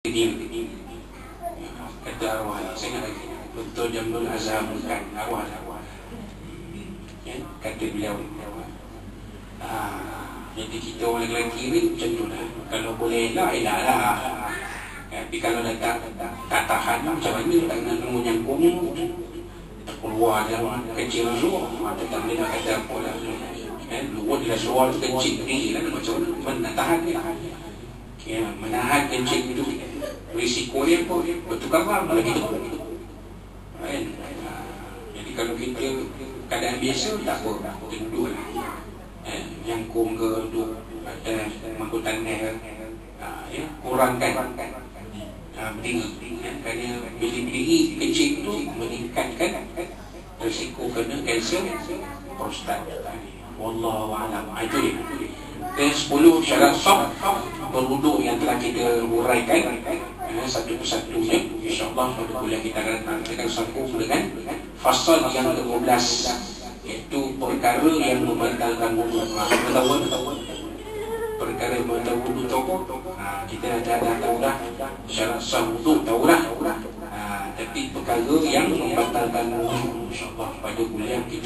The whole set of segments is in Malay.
Ini kata arwah, saya ingat lagi Dr. Jamil Azhar bukan arwah ya, kata beliau jadi kita orang lelaki ni macam tu lah. Kalau boleh elak lah. Tapi kalau tak tahan lah, macam mana tak nak menyangkung terkeluar dalam kecil dulu, tak boleh nak kata apa lah. Luar dia suara kecil ni lah, macam mana nak tahan ni ya, menahan kencing itu risiko dia apa? Bertukar malam lagi tu. Jadi kalau kita keadaan biasa tak apa, kita duduk lah. Jangkung ke duduk atas mangkutan ya, kurangkan berdiri. Kerana bila berdiri kencing itu meningkatkan risiko kena kanser prostat. Wallahu a'lam. Itu dia. Dan 10 syarat sah berwuduk yang telah kita huraikan satu persatunya, insyaAllah pada bulan kita akan sambung dengan fasal yang ke-12, iaitu perkara yang membatalkan wuduk. Perkara yang membatalkan wuduk kita dah tahu dah syarat sah wuduk, tahu dah. Tapi perkara yang membatalkan wuduk, insyaAllah pada bulan kita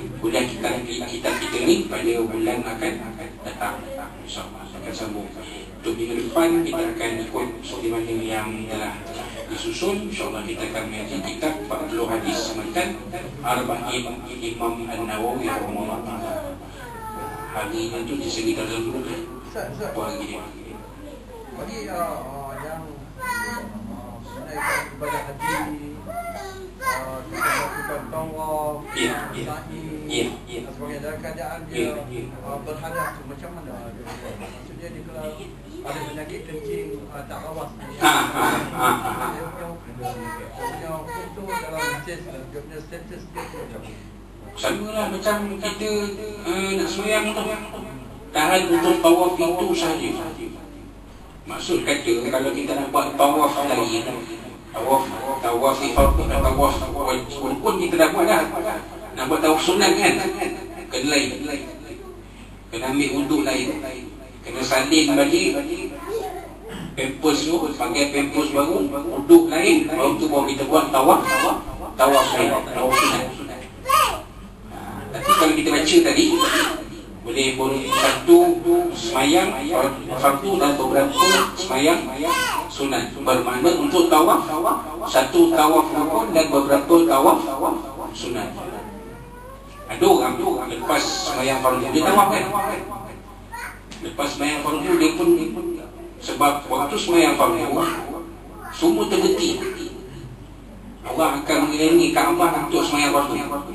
ni pada bulan akan datang, insyaAllah akan sambung. Untuk minggu depan kita akan ikut seperti mana yang telah disusun. InsyaAllah kita akan mengaji kitab 40 hadis sematan Arba'in Imam An-Nawawi rahimahullah ta'ala. Hari itu di sini kalau dulu apa lagi dia bagi yang menaikkan ibadah haji, melakukan tawaf, sa'i, sebagai dalam keadaan dia berhadas tu macam mana? Maksudnya dia kalau ada penyakit kencing tak awas, dia punya hukum tu dalam dia punya status dia macam sama lah macam kita nak sembahyang tu, tahan untuk tawaf itu sahaja. Maksud kata kalau kita nak buat tawaf lagi, tawaf ifadhah, tawaf pun kita dah buat dah. Nak buat tawaf sunat kan, kena lain, kena ambil wuduk lain, kena salin bagi pampers tu, pakai pampers baru, wuduk lain, baru tu baru kita buat tawaf lain, tawaf sunat. Tapi kalau kita baca tadi boleh satu semayang fardu dan beberapa semayang sunat. Bermakna untuk tawaf satu tawaf rukun dan beberapa tawaf sunat. Ada orang lepas semayang fardu dia tawaf kan. Lepas semayang fardu dia pun sebab waktu semayang fardu semua terhenti. Orang akan mengelilingi Kaabah untuk semayang fardu.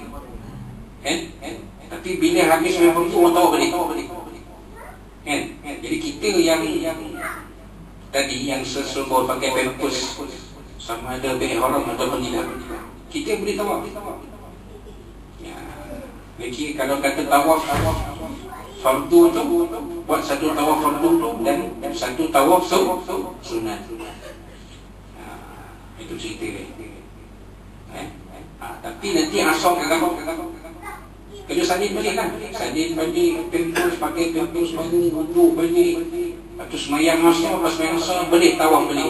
Tapi bila habis semayang fardu orang tahu balik. Jadi kita yang tadi yang sesuatu pakai pampers sama ada ihram ataupun tidak, kita boleh tawaf. Lagi kalau kata tawaf fardu tu, buat satu tawaf fardu tu dan satu tawaf sunat. Itu cerita dia. Tapi nanti asal kena salin balik lah. Salin balik pampers, pakai pampers baru, wuduk balik, lepas tu semayang asal, lepas semayang asal balik tawaf balik.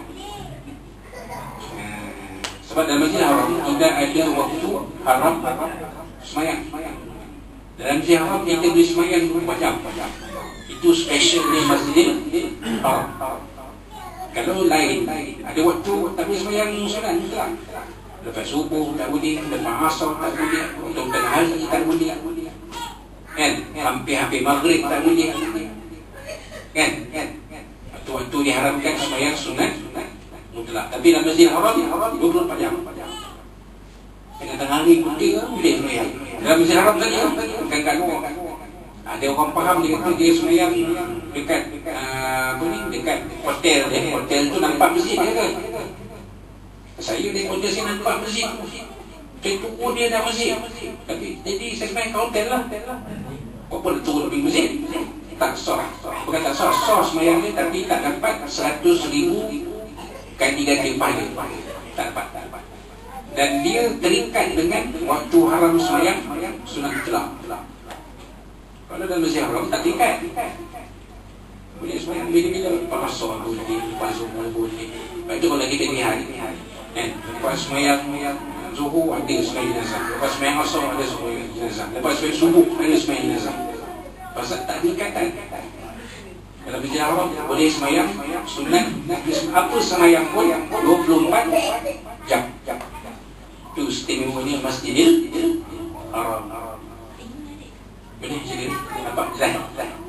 Sebab dalam Masjid Haram tidak ada waktu haram semayang. Dalam Masjid Haram kita boleh semayang 24 jam. Itu special di Masjid Haram. Kalau lain ada waktu tak boleh semayang sunat tak. Lepas subuh tak boleh, lepas asar tak boleh, untuk tengah hari tak boleh, kan? Hampir-hampir maghrib tak boleh, kan? Waktu-waktu diharamkan sembahyang sunat mutlak. Tapi dalam Masjid Haram 24 jam. Tengah tengah hari putih boleh sembahyang. Dalam Masjid Haram tadi bukan kat luar. Ada orang faham dia kata dia sembahyang dekat dekat hotel dia. Hotel tu nampak masjid dia kan? Saya di hotel sini nampak masjid. Saya tunggu dia dah masjid. Tapi jadi saya sembahyang kat hotel lah. Apa dia turun pergi masjid? Tak sah. Bukan tak sah, sah sembahyang dia tapi tak dapat 100,000 kali 3 kali pahala. Tak dapat. Dan dia terikat dengan waktu haram sembahyang sunat mutlak. Kalau dalam Masjid Haram tak terikat. Boleh semayang bila-bila. Lepas asar boleh, lepas subuh boleh. Lepas tu kalau kita lihat, lepas semayang Zuhur ada semayang jenazah. Lepas semayang asar ada semayang jenazah. Lepas semayang subuh ada semayang jenazah. Pasal tak ada ikatan. Kalau Masjidil Haram boleh semayang sunat, apa semayang pun 24 jam. Itu istimewanya Masjidil Haram. Boleh jadi nampak jelas.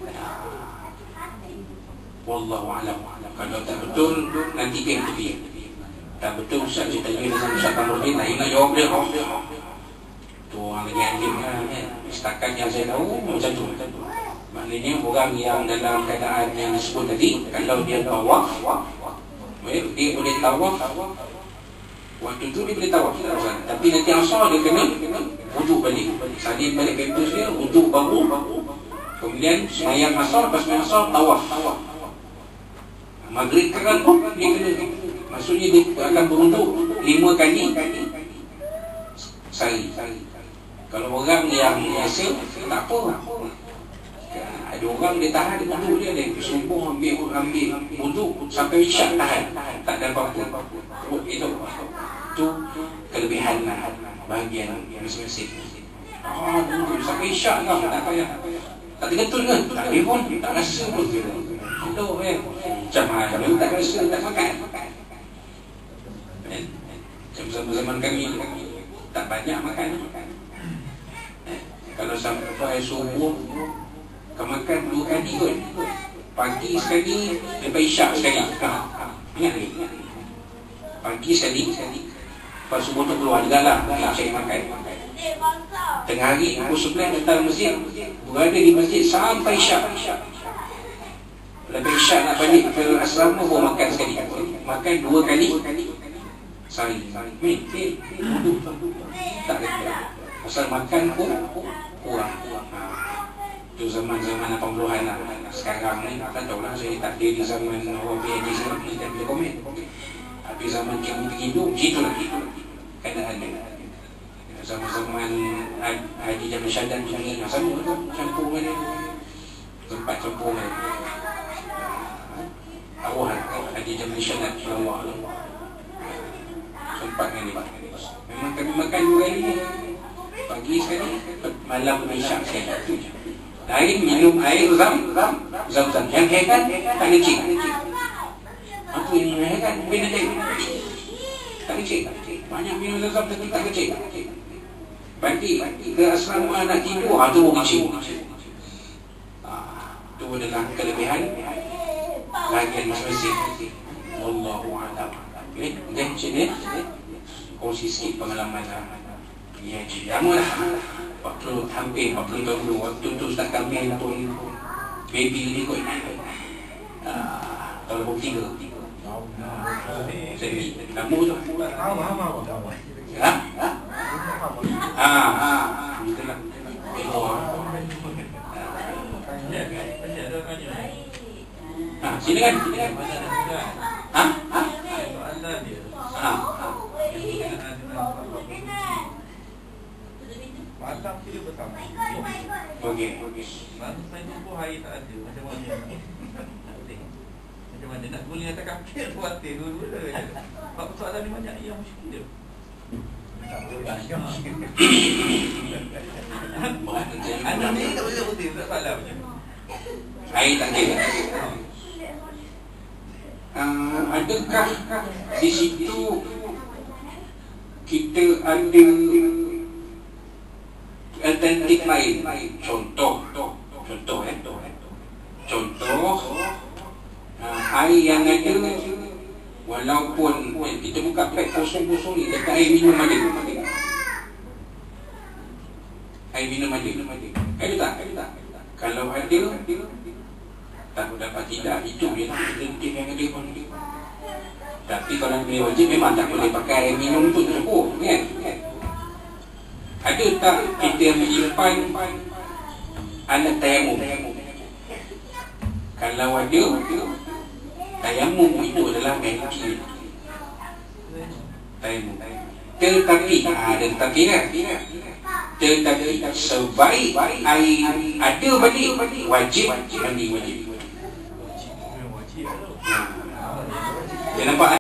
Wallahu a'lam. Kalau tak betul nanti dia tepi. Tak betul Ustaz, saya tanya dengan Ustaz Kamarudin, tak ingat jawab dia. Tu orang lagi anjing kan. Setakat yang saya tahu macam tu. Maknanya orang yang dalam keadaan yang disebut tadi, kalau dia tawaf, dia boleh tawaf. Waktu tu dia boleh tawaf, tapi nanti asal dia kena wuduk balik, salin balik kampus dia, wuduk baru, kemudian semayang asal, lepas semayang asal tawaf. Maghrib kan dia kena, maksudnya dia akan berwuduk 5 kali sehari. Kalau orang yang biasa tak apa. Ada orang dia tahan wuduk dia, subuh ambil wuduk sampai isyak tahan, tak ada apa-apa. Itu kelebihan bahagian masing-masing. Wuduk sampai isyak kan, tak payah. Tak tergetul kan? Tak boleh pun, tak rasa pun. Itu macam mana, tak rasa, tak makan. Macam zaman kami tak banyak makan. Kalau sampai subuh kau makan 2 kali kot. Pagi sekali, lepas isyak sekali. Ingat ni? Pagi sekali, lepas subuh tu keluar juga lah, cari makan. Tengah hari, pukul 11 datang masjid, berada di masjid sampai isyak. Lepas isyak nak balik ke asrama, baru makan sekali. Makan 2 kali sehari. Tak ada. Pasal makan pun kurang. Itu zaman-zaman 80-an lah. Sekarang ni tak tahulah, saya tak ada di zaman orang PhD sana, kita boleh komen. Tapi zaman kami pergi hidup, begitulah keadaan dia. Zaman-zaman Haji Jamal Syahadat ni sama tu, campur dengan dia. Tempat campur dengan arwah Haji Jamal Syahadat Allah tu. Tempat dengan dia. Memang kami makan 2 kali ni. Pagi sekali, malam isyak sekali. Air, minum air zam-zam. Yang hekan tak lecik. Apa yang hekan? Bina lecik. Tak lecik. Banyak minum zam-zam tapi tak lecik. Bagi ke asrama nak tidur, itu lecik. Itu adalah kelebihan bahagian masing-masing. Wallahu a'lam. Okey, sini kongsi sikit pengalaman haji. Lama lah. Hampir 40 tahun dulu. Waktu tu Ustaz Kamil pun baby ni kot. Tahun 23. Jadi lama tu. Itulah. Sini kan? Malam dia bersama. Okey. Masa saya jumpa hari tak ada. Macam mana? Macam mana nak gulung atas kaki kuatir dulu-dulu je. Sebab persoalan ni banyak yang muskil. Anak ni tak boleh putih, tak salah macam mana. Air tak kira. Adakah di situ kita ada alternatif lain? Contoh air yang ada, walaupun kita buka pack kosong-kosong ni, dekat air minum ada. Air minum ada. Ada tak? Kalau ada, tak dapat tidak, itu je lah alternatif yang ada pun. Tapi kalau boleh wajib, memang tak boleh pakai air minum tu cukup, kan? Ada tak kita menyimpan alat tayamum? Kalau ada, tayamum itu adalah ganti tayamum. Tetapi kan? Tetapi sebaik air ada balik, wajib mandi wajib. Dia nampak